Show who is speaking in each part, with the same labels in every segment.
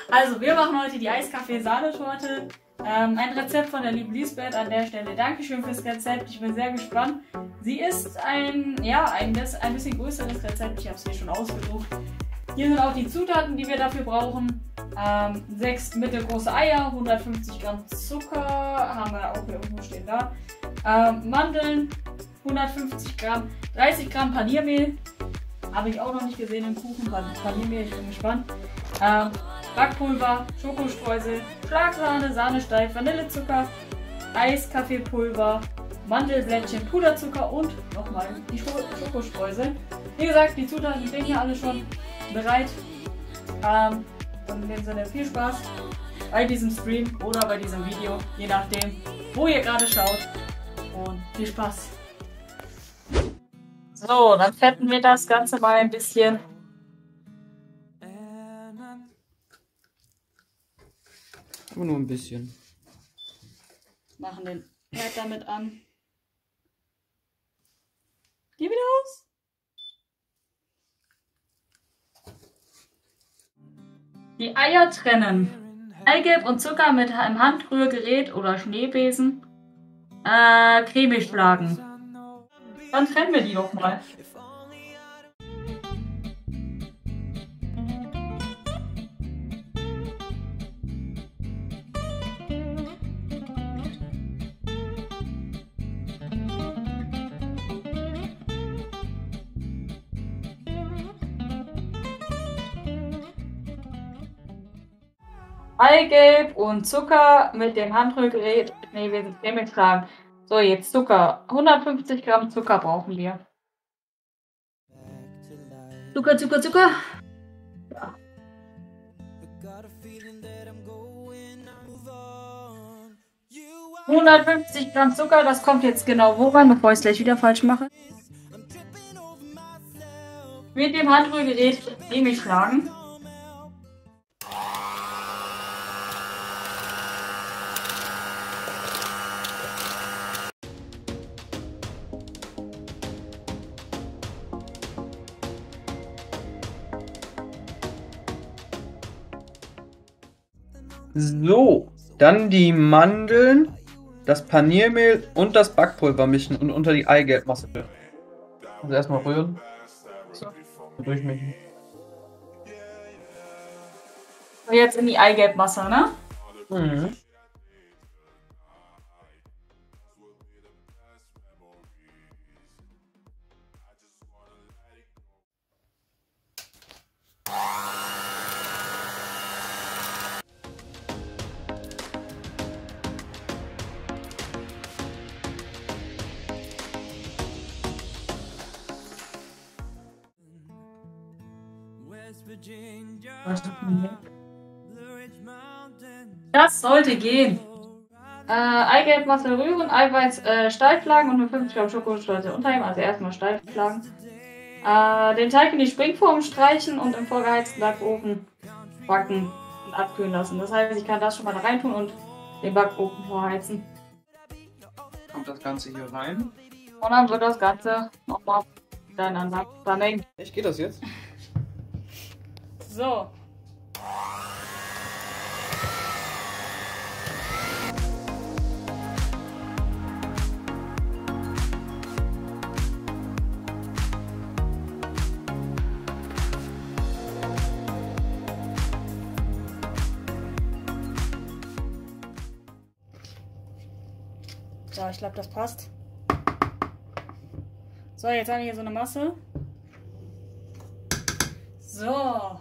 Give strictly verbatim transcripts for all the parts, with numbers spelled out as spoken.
Speaker 1: Also, wir machen heute die Eiskaffee-Sahnetorte. Ähm, ein Rezept von der lieben Lisbeth. An der Stelle Dankeschön fürs Rezept. Ich bin sehr gespannt. Sie ist ein, ja, ein, ein bisschen größeres Rezept. Ich habe es hier schon ausgedruckt. Hier sind auch die Zutaten, die wir dafür brauchen. Ähm, sechs mittelgroße Eier, hundertfünfzig Gramm Zucker, haben wir auch hier irgendwo stehen da. Ähm, Mandeln, hundertfünfzig Gramm, dreißig Gramm Paniermehl. Habe ich auch noch nicht gesehen im Kuchen, Paniermehl, ich bin gespannt. Ähm, Backpulver, Schokostreusel, Schlagsahne, Sahnesteif, Vanillezucker, Eiskaffeepulver, Mandelblättchen, Puderzucker und nochmal die Schokostreusel. Wie gesagt, die Zutaten stehen hier alle schon bereit. Ähm, und in dem Sinne viel Spaß bei diesem Stream oder bei diesem Video, je nachdem, wo ihr gerade schaut. Und viel Spaß! So, dann fetten wir das Ganze mal ein bisschen.
Speaker 2: Aber nur ein bisschen.
Speaker 1: Machen den Herd damit an. Geh wieder aus. Die Eier trennen. Eigelb und Zucker mit einem Handrührgerät oder Schneebesen äh, cremig schlagen. Dann trennen wir die doch mal. Eigelb und Zucker mit dem Handrührgerät. Ne, wir sind cremig schlagen. So, jetzt Zucker. hundertfünfzig Gramm Zucker brauchen wir. Zucker, Zucker, Zucker. Ja. hundertfünfzig Gramm Zucker, das kommt jetzt genau wo rein, bevor ich es gleich wieder falsch mache. Mit dem Handrührgerät cremig schlagen.
Speaker 2: So, dann die Mandeln, das Paniermehl und das Backpulver mischen und unter die Eigelbmasse. Also erstmal rühren. So, durchmischen.
Speaker 1: Und jetzt in die Eigelbmasse, ne?
Speaker 2: Mhm.
Speaker 1: Das sollte gehen. Äh, Eigelbmasse rühren, Eiweiß äh, steif schlagen und mit fünfzig Gramm Schokostreusel unterheben. Also erstmal steif schlagen. Äh, den Teig in die Springform streichen und im vorgeheizten Backofen backen und abkühlen lassen. Das heißt, ich kann das schon mal da rein tun und den Backofen vorheizen.
Speaker 2: Kommt das Ganze hier rein.
Speaker 1: Und dann wird das Ganze nochmal miteinander vermengt.
Speaker 2: Echt, geht das jetzt?
Speaker 1: So. So, ich glaube, das passt. So, jetzt haben wir hier so eine Masse. So.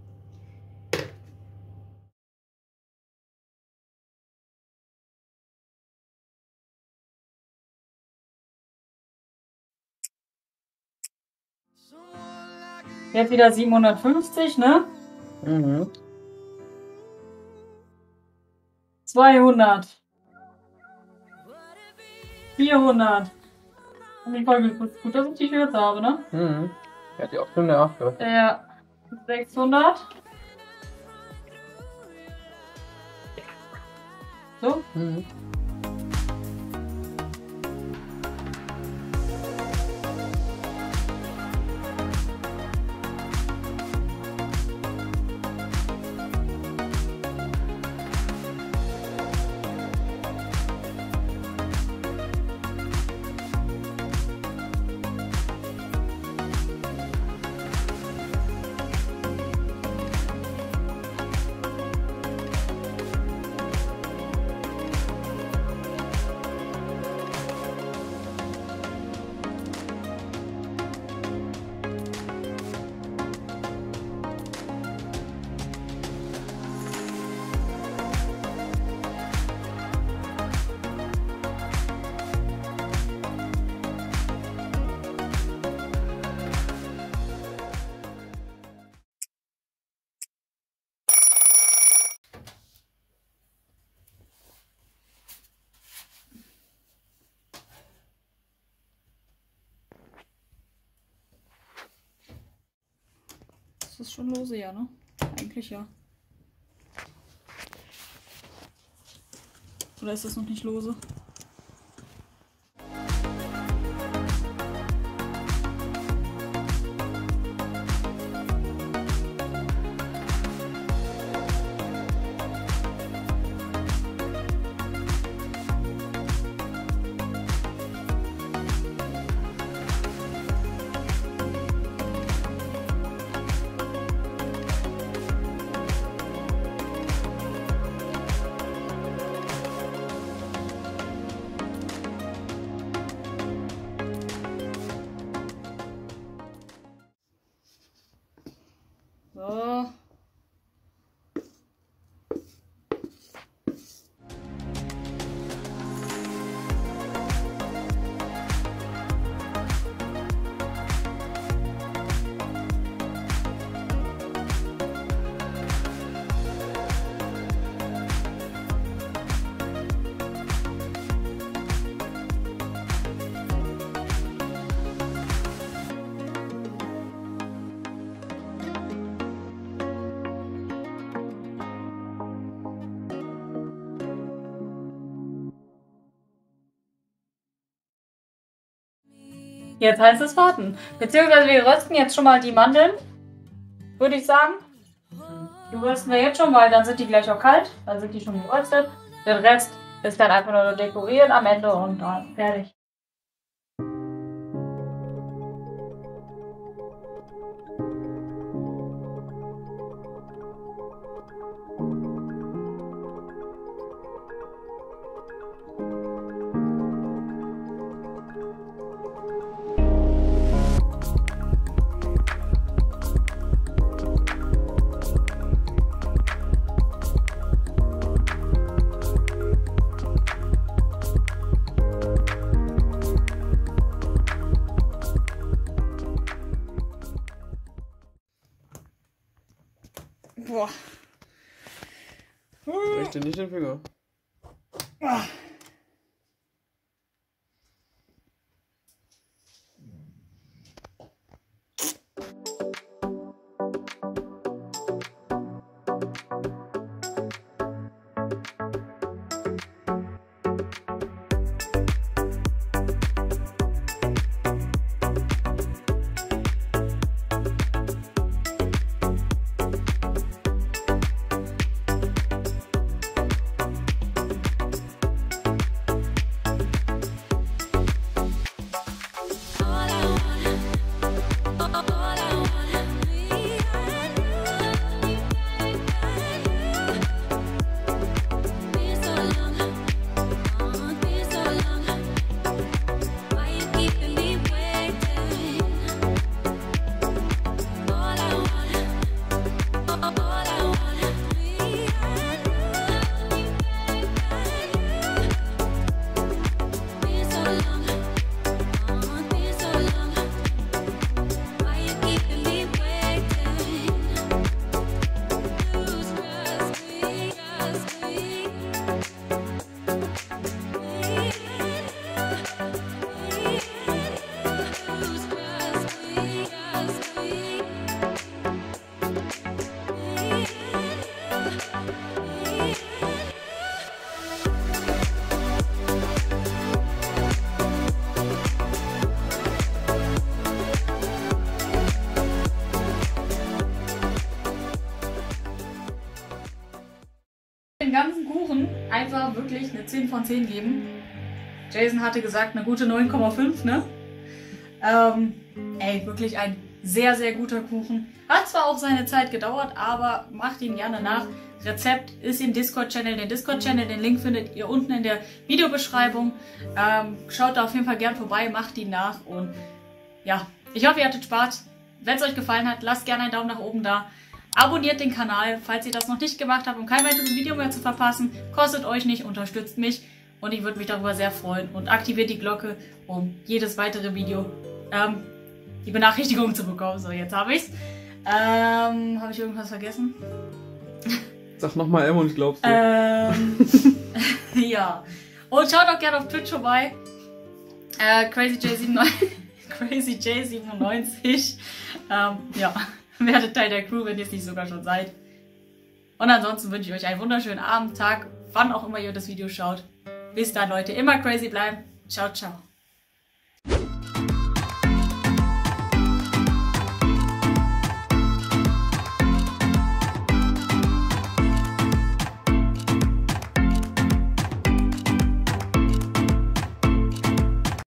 Speaker 1: Jetzt wieder siebenhundertfünfzig, ne?
Speaker 2: Mhm.
Speaker 1: zweihundert. vierhundert. Und die Folge ist gut, dass ich die Schürze habe, ne?
Speaker 2: Mhm. Ja, die auch Stunde nachgehört.
Speaker 1: Ja. sechshundert. So.
Speaker 2: Mhm.
Speaker 1: Das ist schon lose, ja, ne? Eigentlich ja. Oder ist das noch nicht lose? So. Jetzt heißt es warten. Beziehungsweise wir rösten jetzt schon mal die Mandeln. Würde ich sagen. Die rösten wir jetzt schon, weil dann sind die gleich auch kalt. Dann sind die schon geröstet. Den Rest ist dann einfach nur dekorieren am Ende und dann fertig. Boah.
Speaker 2: Brech dir nicht den Finger.
Speaker 1: Ah. Den ganzen Kuchen einfach wirklich eine zehn von zehn geben. Jason hatte gesagt, eine gute neun Komma fünf, ne? Ähm, ey, wirklich ein sehr, sehr guter Kuchen. Hat zwar auch seine Zeit gedauert, aber macht ihn gerne nach. Rezept ist im Discord-Channel. Den Discord-Channel, den Link findet ihr unten in der Videobeschreibung. Ähm, schaut da auf jeden Fall gern vorbei, macht ihn nach. Und ja, ich hoffe, ihr hattet Spaß. Wenn es euch gefallen hat, lasst gerne einen Daumen nach oben da. Abonniert den Kanal, falls ihr das noch nicht gemacht habt, um kein weiteres Video mehr zu verpassen. Kostet euch nicht, unterstützt mich. Und ich würde mich darüber sehr freuen. Und aktiviert die Glocke, um jedes weitere Video ähm, die Benachrichtigung zu bekommen. So, jetzt habe ich's. Ähm, habe ich irgendwas vergessen?
Speaker 2: Sag nochmal M und ich glaub's dir.
Speaker 1: Ähm, ja. Und schaut auch gerne auf Twitch vorbei. Äh, Crazy J siebenundneunzig. Crazy J siebenundneunzig. Ähm, ja. Werdet Teil der Crew, wenn ihr es nicht sogar schon seid. Und ansonsten wünsche ich euch einen wunderschönen Abend, Tag, wann auch immer ihr das Video schaut. Bis dann, Leute. Immer crazy bleiben. Ciao, ciao.